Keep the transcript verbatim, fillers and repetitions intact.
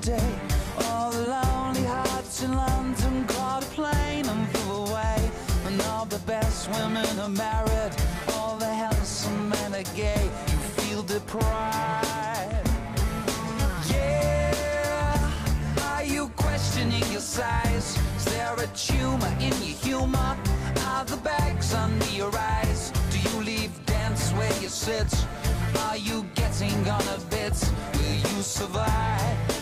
day. All the lonely hearts in London caught a plane and flew away. And all the best women are married, all the handsome men are gay. You feel deprived. Yeah, are you questioning your size? Is there a tumor in your humor? Are the bags under your eyes? Do you leave dance where you sit? Are you getting on a bit? Will you survive?